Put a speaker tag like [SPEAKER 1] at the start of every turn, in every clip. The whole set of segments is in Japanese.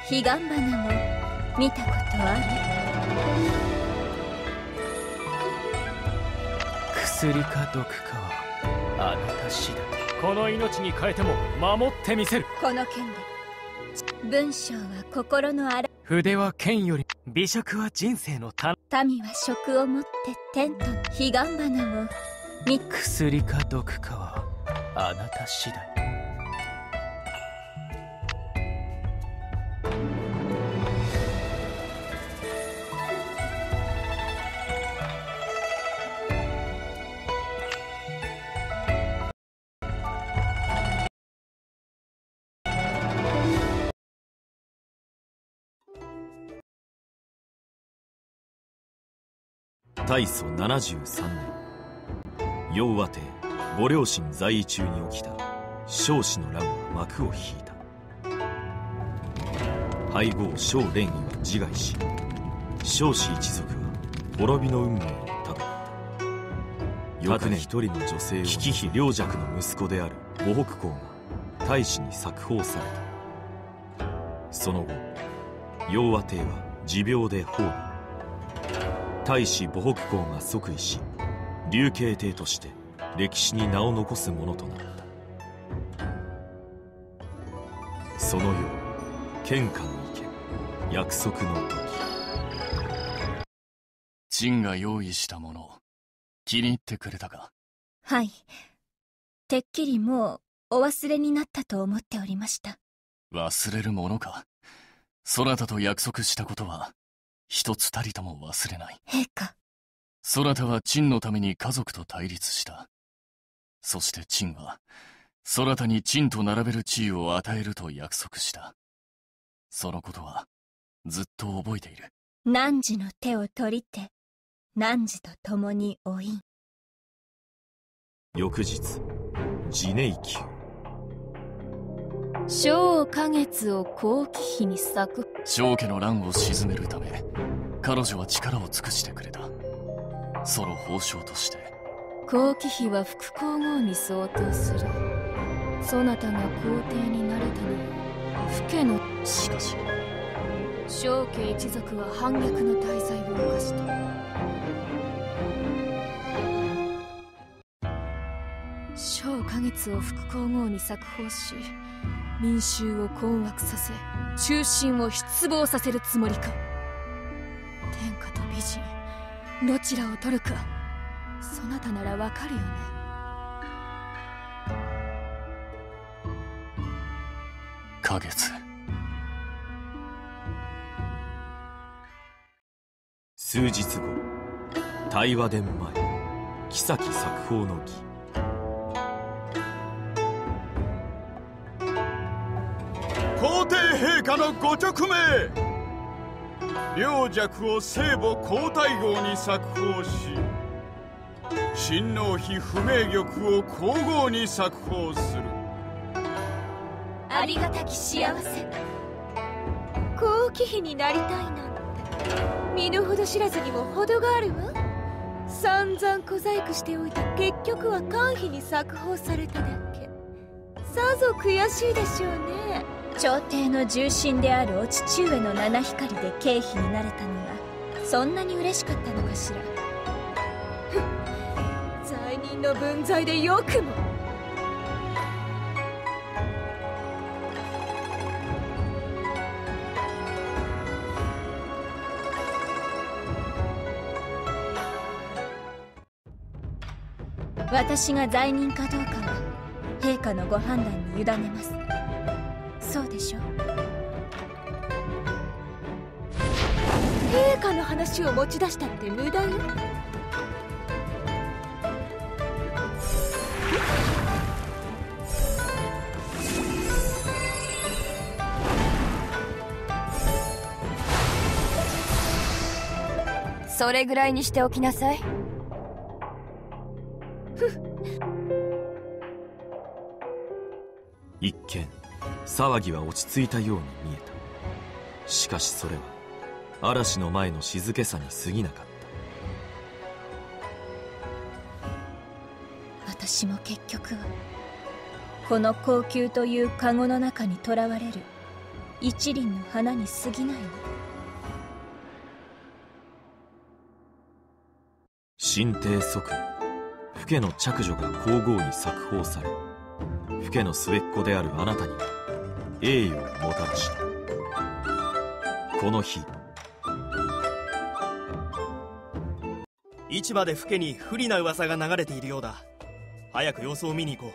[SPEAKER 1] 彼岸花も見たことある？
[SPEAKER 2] 薬か毒かはあなた次第。この命に変えても守ってみせる。
[SPEAKER 1] この剣で文章は心のあら。
[SPEAKER 2] 筆は剣より、美食は人生の
[SPEAKER 1] 民は食をもって天と彼岸花を見。
[SPEAKER 2] 薬か毒かはあなた次第。
[SPEAKER 3] 大祖73年、陽和帝ご両親在位中に起きた彰子の乱は幕を引いた。背後彰蓮夷は自害し、彰子一族は滅びの運命をたどった。翌年一人の女性を危機良弱の息子である母北公が大使に冊封された。その後陽和帝は持病で崩御。大使母北公が即位し、隆慶帝として歴史に名を残すものとなった。その夜、献花の池、約束の時。
[SPEAKER 4] 陳が用意したもの、気に入ってくれたか？
[SPEAKER 1] はい。てっきりもうお忘れになったと思っておりました。
[SPEAKER 4] 忘れるものか。そなたと約束したことは一つたりとも忘れない。
[SPEAKER 1] 陛下。
[SPEAKER 4] そなたは陳のために家族と対立した。そして陳はそなたに陳と並べる地位を与えると約束した。そのことはずっと覚えている。
[SPEAKER 1] 汝の手を取りて汝と共においん。
[SPEAKER 3] 翌日、次年宮。
[SPEAKER 1] 小花月を後期妃に咲く。
[SPEAKER 4] 正家の乱を鎮めるため彼女は力を尽くしてくれた。その報奨として
[SPEAKER 1] 後期妃は副皇后に相当する。そなたが皇帝になれたのは父家の。
[SPEAKER 4] しかし
[SPEAKER 1] 正家一族は反逆の大罪を犯した。小花月を副皇后に冊封し、民衆を困惑させ、忠臣を失望させるつもりか。天下と美人どちらを取るか、そなたならわかるよね。
[SPEAKER 4] 花月。
[SPEAKER 3] 数日後、大和殿前、后作法の儀。
[SPEAKER 5] 皇帝陛下のご勅命。良弱を聖母皇太后に冊封し、親王妃不明玉を皇后に冊封する。
[SPEAKER 1] ありがたき幸せ。後期妃になりたいなんて身の程知らずにも程があるわ。散々小細工しておいて結局は官妃に冊封されただけ。さぞ悔しいでしょうね。朝廷の重臣であるお父上の七光で継妃になれたのがそんなに嬉しかったのかしら。罪人の分際でよくも。私が罪人かどうかは陛下のご判断に委ねます。そうでしょう。陛下の話を持ち出したって無駄よ。それぐらいにしておきなさい。
[SPEAKER 3] 一見騒ぎは落ち着いたように見えた。しかしそれは嵐の前の静けさに過ぎなかった。
[SPEAKER 1] 私も結局はこの高級という籠の中に囚われる一輪の花に過ぎないわ。
[SPEAKER 3] 神帝即位、父家の嫡女が皇后に冊封され、父家の末っ子であるあなたには栄誉をもたらした。この日、
[SPEAKER 6] 市場で父家に不利な噂が流れているようだ。早く様子を見に行こ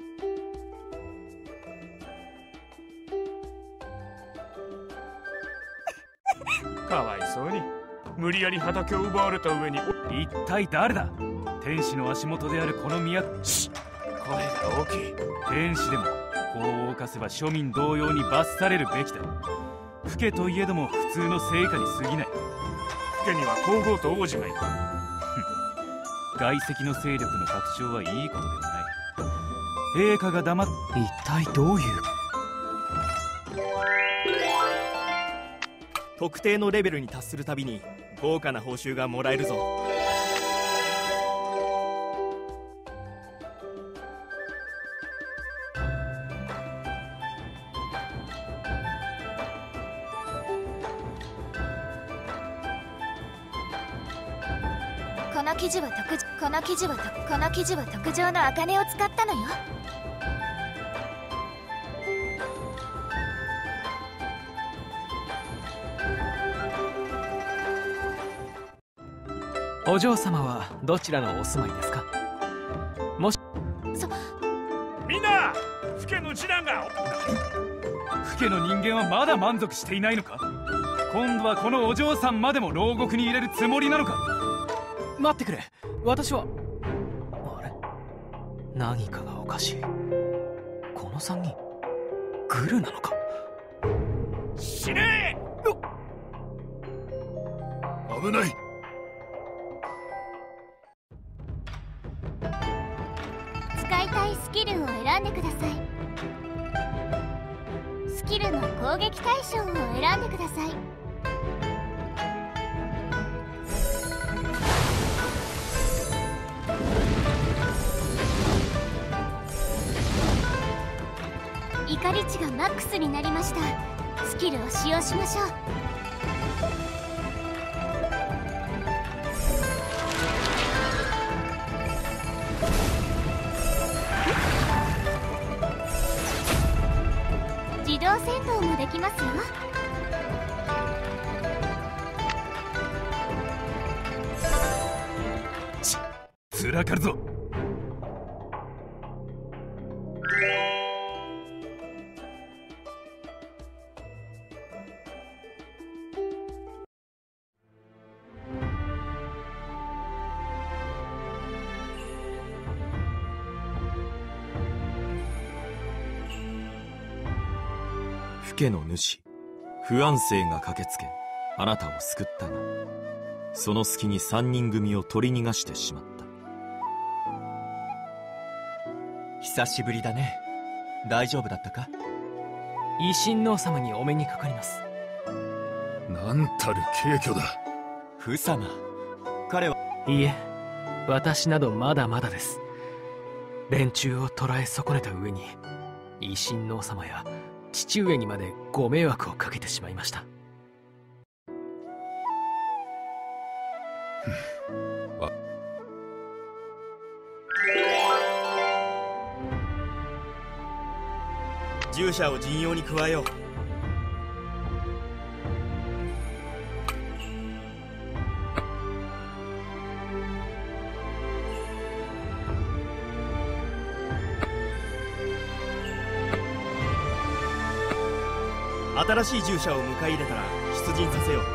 [SPEAKER 7] う。かわいそうに無理やり畑を奪われた上に。
[SPEAKER 2] 一体誰だ。天使の足元であるこの都。
[SPEAKER 7] 声が大きい。
[SPEAKER 2] 天使でも法を犯せば庶民同様に罰されるべきだ。父家といえども普通の成果に過ぎない。
[SPEAKER 7] 父家には皇后と王子がいる。
[SPEAKER 2] 外籍の勢力の拡張はいいことではない。陛下が黙っ。一体どういう。
[SPEAKER 6] 特定のレベルに達するたびに豪華な報酬がもらえるぞ。
[SPEAKER 1] この生地は特上の茜を使ったのよ。
[SPEAKER 2] お嬢様はどちらのお住まいですか。もし
[SPEAKER 7] みんな、父家の次男が。
[SPEAKER 2] 父家の人間はまだ満足していないのか。今度はこのお嬢さんまでも牢獄に入れるつもりなのか。待ってくれ、私は。あれ、何かがおかしい。この3人グルなのか。
[SPEAKER 7] 死ね
[SPEAKER 5] 危ない。
[SPEAKER 1] 使いたいスキルを選んでください。スキルの攻撃対象を選んでください。怒り値がマックスになりました。スキルを使用しましょう。自動戦闘もできますよ。
[SPEAKER 2] つらかるぞ。
[SPEAKER 3] 父家の主不安生が駆けつけ、あなたを救ったが、その隙に3人組を取り逃がしてしまった。
[SPEAKER 8] 久しぶりだね。大丈夫だったか。
[SPEAKER 2] 維新王様にお目にかかります。
[SPEAKER 5] なんたる軽挙だ。
[SPEAKER 8] 父様、彼は。
[SPEAKER 2] いいえ、私などまだまだです。連中を捕らえ損ねた上に維新王様や父上にまでご迷惑をかけてしまいました。
[SPEAKER 6] 従者を陣容に加えよう。新しい従者を迎え入れたら出陣させよう。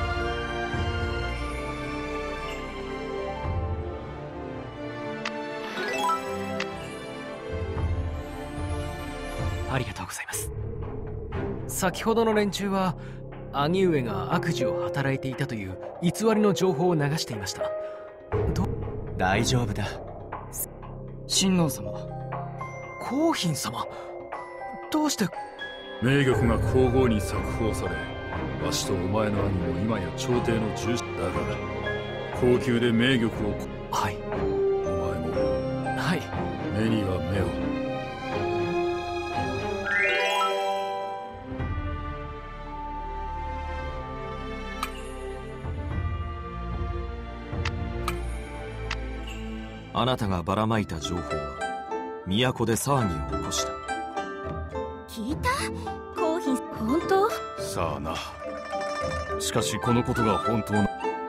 [SPEAKER 2] ありがとうございます。先ほどの連中は兄上が悪事を働いていたという偽りの情報を流していました。
[SPEAKER 8] 大丈夫だ。
[SPEAKER 2] 親王様、皇妃様、どうして。
[SPEAKER 5] 名玉が皇后に冊封され、わしとお前の兄も今や朝廷の重臣だが、高級で名玉を。
[SPEAKER 2] はい。
[SPEAKER 5] お前も。
[SPEAKER 2] はい。
[SPEAKER 5] 目には目を。
[SPEAKER 3] あなたがばらまいた情報は都で騒ぎを起こした。
[SPEAKER 1] 聞いた？コーヒー本当？
[SPEAKER 4] さあな。しかしこのことが本当の。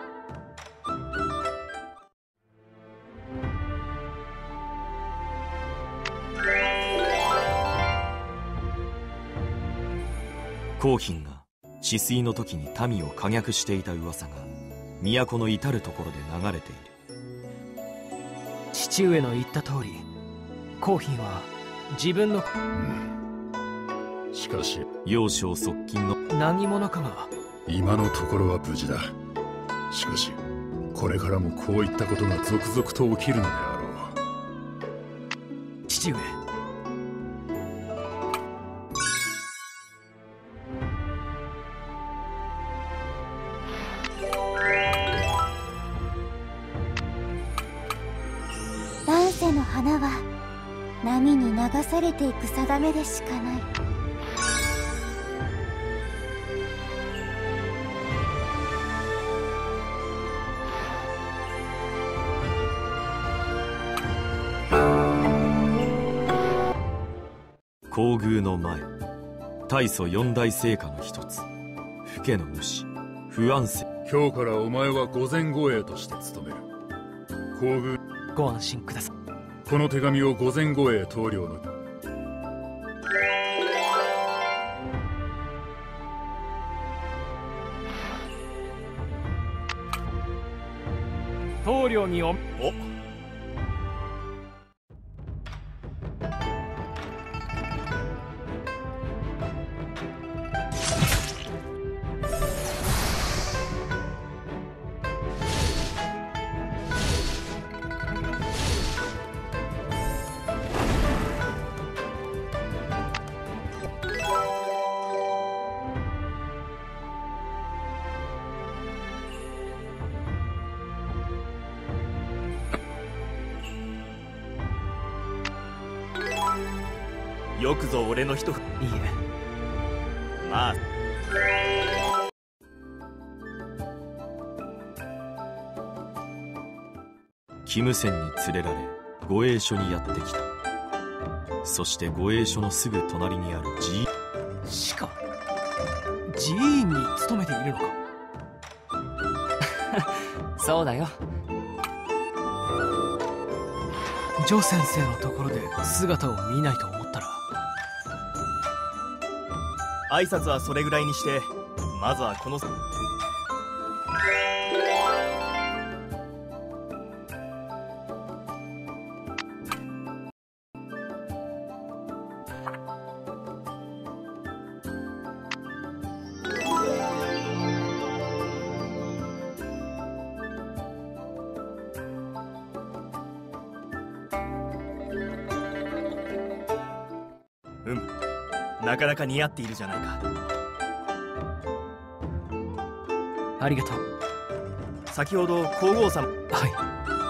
[SPEAKER 3] 黄賓が治水の時に民を可逆していた噂が都の至る所で流れている。
[SPEAKER 9] 父上の言った通り、黄賓は自分の、
[SPEAKER 10] しかし
[SPEAKER 3] 幼少側近の
[SPEAKER 9] 何者かが。
[SPEAKER 10] 今のところは無事だ。しかしこれからもこういったことが続々と起きるのであろう。
[SPEAKER 9] 父上、
[SPEAKER 1] 乱世の花は波に流されていく定めでしかない。
[SPEAKER 3] 皇宮の前、大祖四大聖火の一つ、府家の主不安世。
[SPEAKER 10] 今日からお前は御前護衛として務める。皇宮、
[SPEAKER 9] ご安心ください。
[SPEAKER 10] この手紙を御前護衛棟梁の
[SPEAKER 9] 棟梁にお。
[SPEAKER 6] よくぞ俺の一振り。
[SPEAKER 9] いいえ、
[SPEAKER 6] まあ
[SPEAKER 3] キムセンに連れられ護衛所にやってきた。そして護衛所のすぐ隣にある
[SPEAKER 9] しか寺院に勤めているのか。
[SPEAKER 11] そうだよ。
[SPEAKER 9] ジョ先生のところで姿を見ないと思ったら。
[SPEAKER 6] 挨拶はそれぐらいにして、まずはこのなかなか似合っているじゃないか。
[SPEAKER 9] ありがとう。
[SPEAKER 6] 先ほど皇后様。
[SPEAKER 9] はい。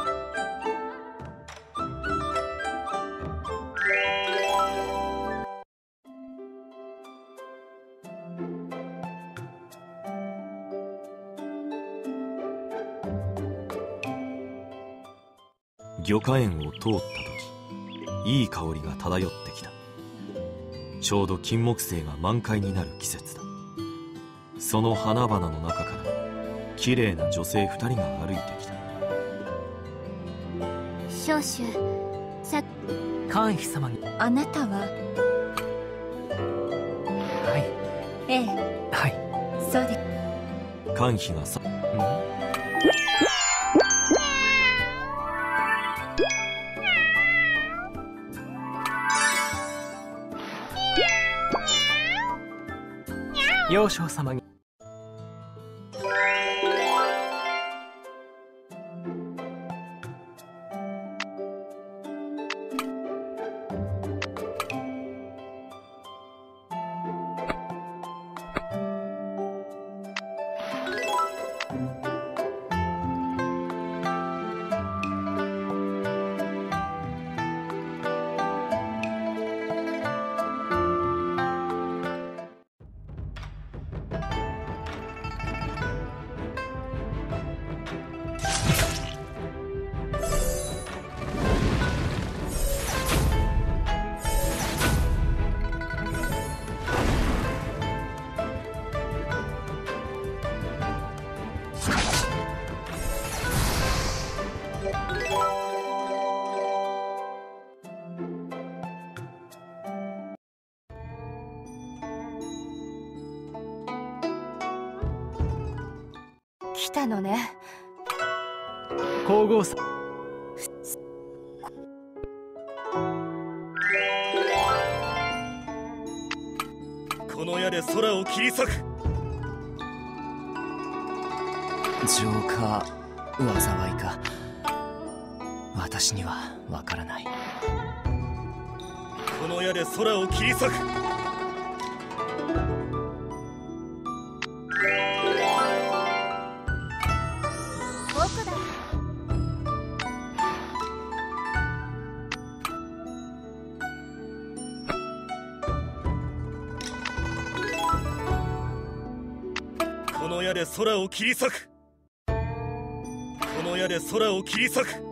[SPEAKER 3] 魚花園を通った時、いい香りが漂ってきた。ちょうど金木犀が満開になる季節だ。その花々の中から綺麗な女性2人が歩いてきた。
[SPEAKER 1] 少主、
[SPEAKER 9] カンヒ様に。
[SPEAKER 1] あなたは？
[SPEAKER 9] はい。
[SPEAKER 1] ええ。
[SPEAKER 9] はい。
[SPEAKER 1] そうで。
[SPEAKER 3] カンヒがさ、
[SPEAKER 9] 幼少様に。
[SPEAKER 1] 来たのね。
[SPEAKER 9] 皇后さん。
[SPEAKER 6] この矢で空を切り裂く。
[SPEAKER 8] 浄化災いか、私にはわからない。
[SPEAKER 6] この矢で空を切り裂く。
[SPEAKER 1] 僕だ。
[SPEAKER 6] この矢で空を切り裂く。この矢で空を切り裂く。